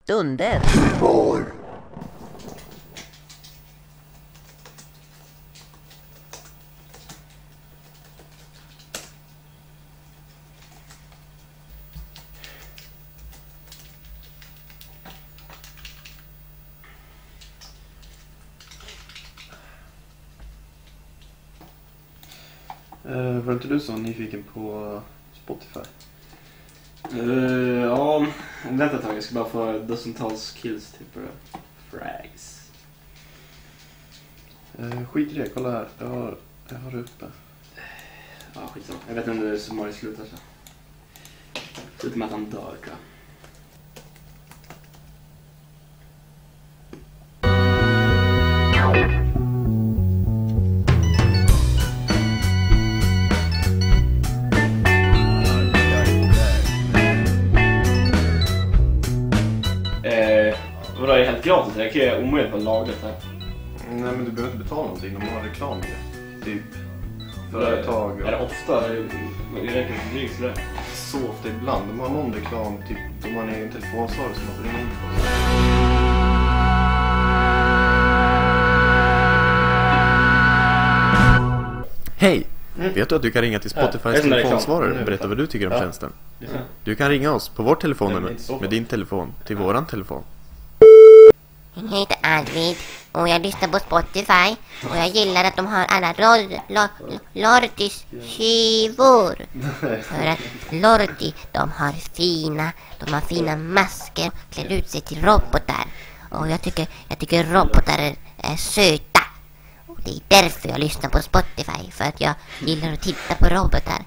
stunder. Var inte du så nyfiken på Spotify? Ja, vänta ett tag. Jag ska bara få dussintals kills till på frags. Skit i det, kolla här. Jag har det uppe. Ja, skitsamma. Jag vet inte om det är så Mario slutar så. Slutar med att han dör, tror jag. Vadå, är det helt gratis? Jag kan ju omöjligt på lagret här. Nej, men du behöver inte betala någonting om man har reklam i det. Typ företag. Är det ofta? Det räcker inte drygt sådär. Så ofta ibland. De har någon reklam, typ om man är en telefonsvarare som man får ringa in på. Hej! Vet du att du kan ringa till Spotifys telefonsvarare och berätta vad du tycker om tjänsten? Du kan ringa oss på vårt telefonnummer med din telefon till våran telefon. Jag heter Arvid och jag lyssnar på Spotify och jag gillar att de har alla Lortis skivor. För att Lordi, de har fina masker, klär ut sig till robotar. Och jag tycker robotar är söta. Och det är därför jag lyssnar på Spotify, för att jag gillar att titta på robotar.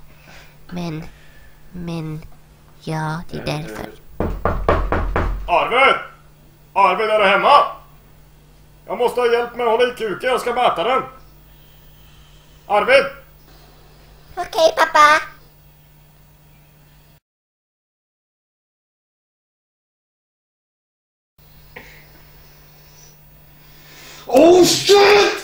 Men ja, det är därför. Arvid! Arvid, är du hemma? Jag måste ha hjälp med att hålla i kuken, jag ska mäta den. Arvid! Okej, pappa. Oh shit!